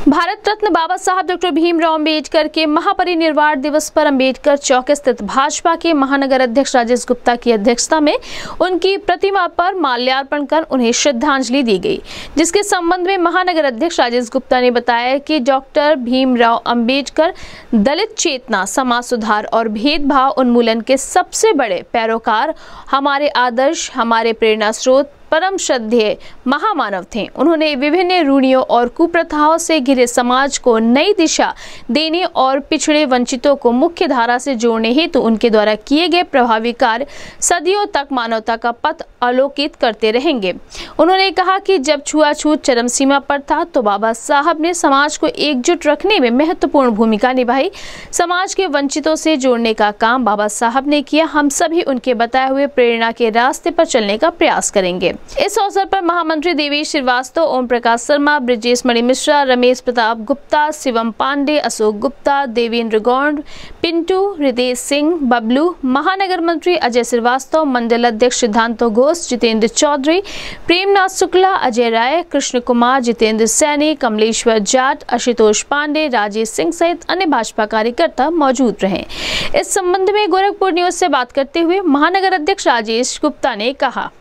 भारत रत्न बाबा साहब डॉक्टर भीमराव अम्बेडकर के महापरिनिर्वाण दिवस पर अम्बेडकर चौक स्थित भाजपा के महानगर अध्यक्ष राजेश गुप्ता की अध्यक्षता में उनकी प्रतिमा पर माल्यार्पण कर उन्हें श्रद्धांजलि दी गई, जिसके संबंध में महानगर अध्यक्ष राजेश गुप्ता ने बताया कि डॉक्टर भीमराव अम्बेडकर दलित चेतना, समाज सुधार और भेदभाव उन्मूलन के सबसे बड़े पैरोकार, हमारे आदर्श, हमारे प्रेरणा स्रोत, परम श्रद्धेय महामानव थे। उन्होंने विभिन्न रूढ़ियों और कुप्रथाओं से घिरे समाज को नई दिशा देने और पिछड़े वंचितों को मुख्य धारा से जोड़ने हेतु उनके द्वारा किए गए प्रभावी कार्य सदियों तक मानवता का पथ आलोकित करते रहेंगे। उन्होंने कहा कि जब छुआछूत चरम सीमा पर था तो बाबा साहब ने समाज को एकजुट रखने में महत्वपूर्ण भूमिका निभाई। समाज के वंचितों से जोड़ने का काम बाबा साहब ने किया। हम सभी उनके बताए हुए प्रेरणा के रास्ते पर चलने का प्रयास करेंगे। इस अवसर पर महामंत्री देवेश श्रीवास्तव, ओम प्रकाश शर्मा, ब्रिजेश मणि मिश्रा, रमेश प्रताप गुप्ता, शिवम पांडे, अशोक गुप्ता, देवेंद्र गौड़, पिंटू, रितेश सिंह, बबलू, महानगर मंत्री अजय श्रीवास्तव, मंडल अध्यक्ष सिद्धांतो घोष, जितेंद्र चौधरी, प्रेमनाथ शुक्ला, अजय राय, कृष्ण कुमार, जितेंद्र सैनी, कमलेश्वर जाट, आशुतोष पांडे, राजेश सिंह सहित अन्य भाजपा कार्यकर्ता मौजूद रहे। इस संबंध में गोरखपुर न्यूज से बात करते हुए महानगर अध्यक्ष राजेश गुप्ता ने कहा,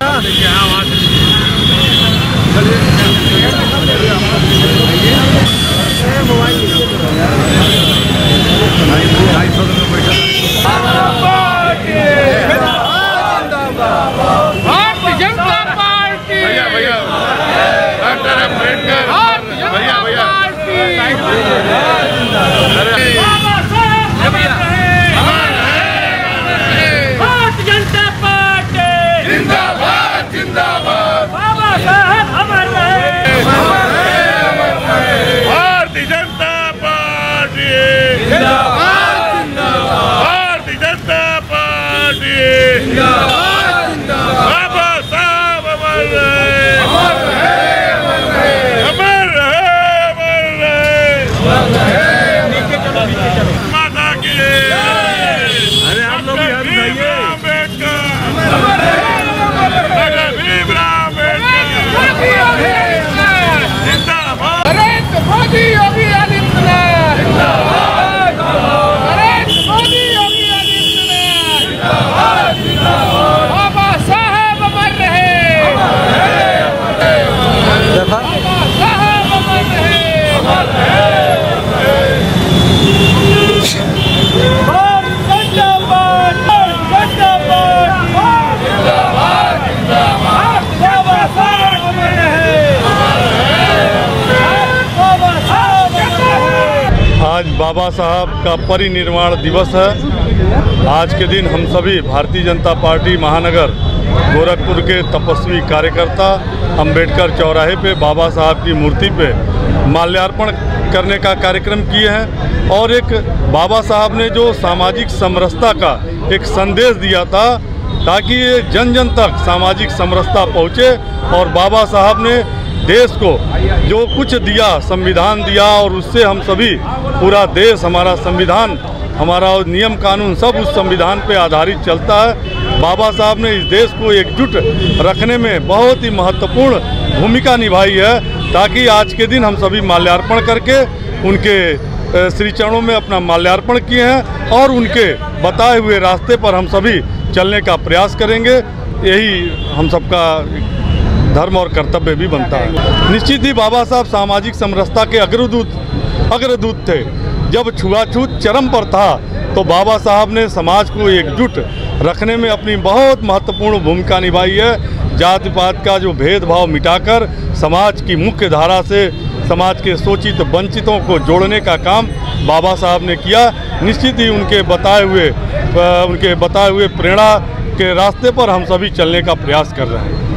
आज बाबा साहब का परिनिर्वाण दिवस है। आज के दिन हम सभी भारतीय जनता पार्टी महानगर गोरखपुर के तपस्वी कार्यकर्ता अंबेडकर चौराहे पे बाबा साहब की मूर्ति पे माल्यार्पण करने का कार्यक्रम किए हैं और एक बाबा साहब ने जो सामाजिक समरसता का एक संदेश दिया था ताकि ये जन जन तक सामाजिक समरसता पहुँचे और बाबा साहब ने देश को जो कुछ दिया, संविधान दिया और उससे हम सभी पूरा देश, हमारा संविधान, हमारा नियम कानून सब उस संविधान पे आधारित चलता है। बाबा साहब ने इस देश को एकजुट रखने में बहुत ही महत्वपूर्ण भूमिका निभाई है ताकि आज के दिन हम सभी माल्यार्पण करके उनके श्री चरणों में अपना माल्यार्पण किए हैं और उनके बताए हुए रास्ते पर हम सभी चलने का प्रयास करेंगे। यही हम सबका धर्म और कर्तव्य भी बनता है। निश्चित ही बाबा साहब सामाजिक समरसता के अग्रदूत थे। जब छुआछूत चरम पर था तो बाबा साहब ने समाज को एकजुट रखने में अपनी बहुत महत्वपूर्ण भूमिका निभाई है। जाति पात का जो भेदभाव मिटाकर समाज की मुख्य धारा से समाज के शोषित वंचितों को जोड़ने का काम बाबा साहब ने किया। निश्चित ही उनके बताए हुए प्रेरणा के रास्ते पर हम सभी चलने का प्रयास कर रहे हैं।